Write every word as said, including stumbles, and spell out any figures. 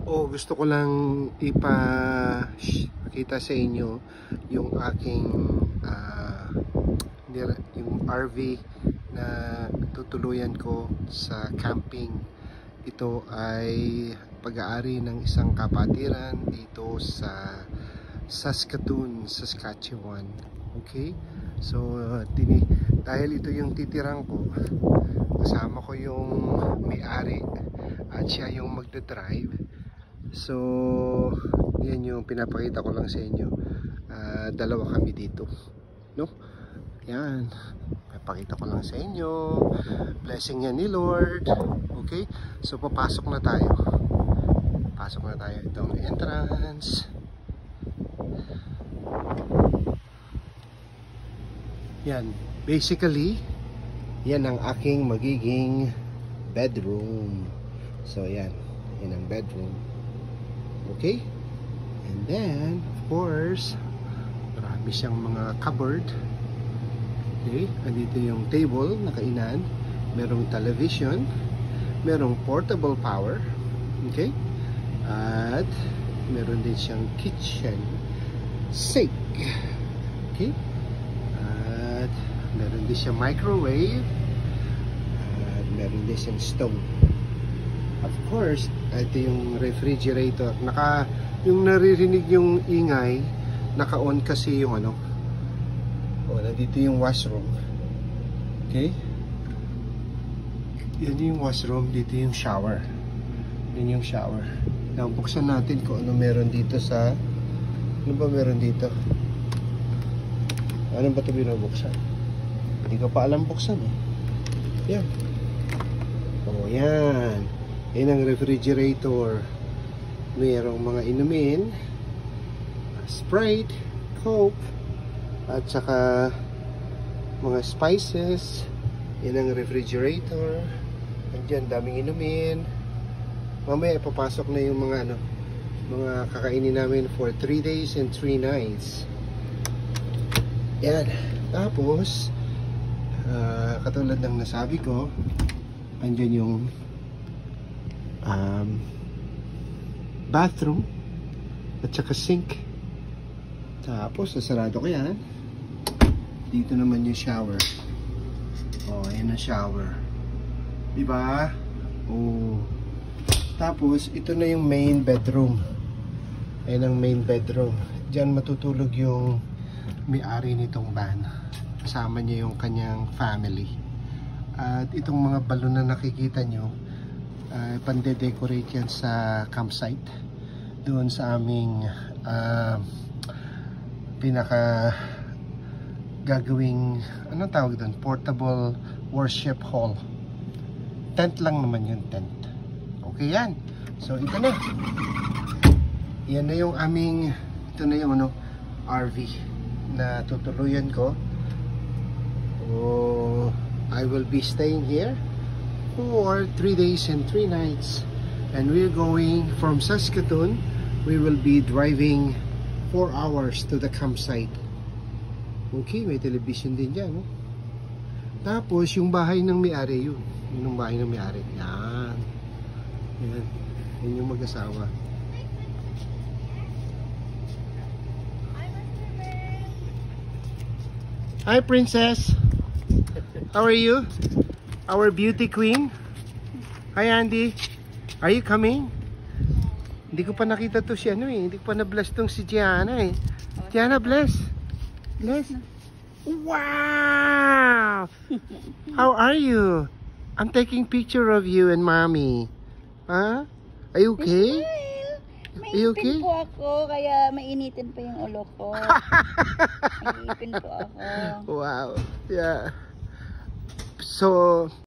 O gusto ko lang ipakita sa inyo yung aking uh, yung R V na tutuluyan ko sa camping. Ito ay pag-aari ng isang kapatiran dito sa Saskatoon, Saskatchewan. Okay? So, tini dahil ito yung titirang ko, kasama ko yung may-ari at siya yung magdadrive. So, yan yung pinapakita ko lang sa inyo. Uh, dalawa kami dito. No? Yan. Papakita ko lang sa inyo. Blessing yan ni Lord. Okay? So, papasok na tayo. Pasok na tayo. Itong entrance. Yan. Basically, yan ang aking magiging bedroom. So, yan. Yan ang bedroom. Okay? And then, of course, marami siyang mga cupboard. Okay? Andito yung table na kainan. Merong television. Merong portable power. Okay? At meron din siyang kitchen sink. Okay? At meron din siyang microwave. At meron din siyang stove. Of course, ito yung refrigerator. Naka, yung naririnig yung ingay, naka-on kasi yung ano. O, nandito yung washroom. Okay? Yan yung washroom, dito yung shower. Yan yung shower. Now, buksan natin kung ano meron dito sa... Ano ba meron dito? Ano ba ito binubuksan? Hindi ko pa alam buksan eh. Yan. O, yan. Yan ang refrigerator. Mayroong mga inumin, Sprite, Coke, at saka mga spices. Yan ang refrigerator. Andiyan, daming inumin. Mamaya ipapasok na yung mga ano, mga kakainin namin for three days and three nights. Yan. Tapos, uh, katulad ng nasabi ko, andyan yung Um, bathroom at saka sink. Tapos sasarado ko yan. Dito naman yung shower. Oh, ayan ang shower, diba? Oh. Tapos ito na yung main bedroom. Ayan ang main bedroom. Diyan matutulog yung may-ari nitong van. Kasama niya yung kanyang family. At itong mga balon na nakikita nyo, Uh, pande-decorate yan sa campsite doon sa aming uh, pinaka gagawing, anong tawag doon? Portable worship hall. Tent lang naman yung tent. Okay yan. So ito na. Yan na yung aming, ito na yung ano, R V na tutuluyan ko. So I will be staying here for three days and three nights, and we're going from Saskatoon. We will be driving four hours to the campsite. Okay, may television din dyan, no? Tapos yung bahay ng may-ari, yun yung bahay ng may-ari. Yan. Yan. Yan yung mag-asawa. Hi, princess. How are you? Our beauty queen. Hi, Andy. Are you coming? Hindi ko pa nakita to si ano eh. Hindi ko pa na-bless tong si Gianna eh. Gianna, bless. Bless. Wow! How are you? I'm taking picture of you and mommy. Huh? Are you okay? May Are you ipin okay? po ako, kaya mainitin pa yung ulo ko. May ipin po ako. Wow. Yeah. So